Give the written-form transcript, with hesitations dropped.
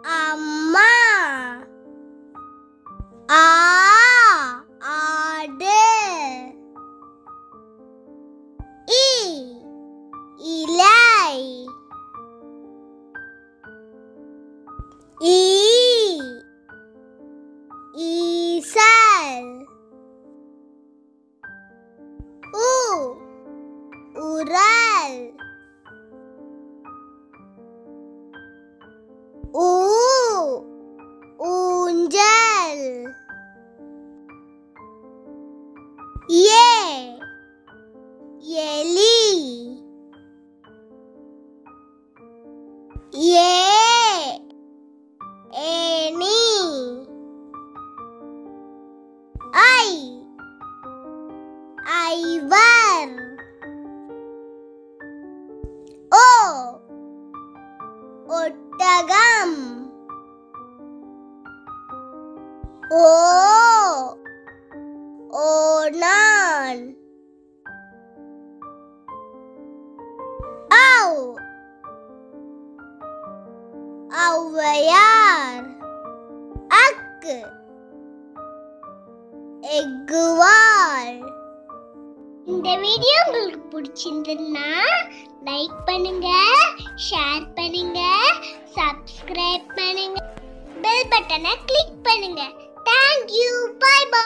அம்மா. ஆ ஆடு. இ இலை. ஈ ஈசல். உ உரல். ஊ ஊஞ்சல். ஏ எலி. ஏ ஏணி. ஐ ஐவர். ஓ ஒட்டகம். ஓ ஓநான். ஔ ஔவையார். அக்கு எக்குவால். இந்த வீடியோ உங்களுக்கு பிடிச்சிருந்ததுன்னா லைக் பண்ணுங்க, ஷேர் பண்ணுங்க, சப்ஸ்கிரைப் பண்ணுங்க, பெல் பட்டனை கிளிக் பண்ணுங்க. Thank you. Bye bye.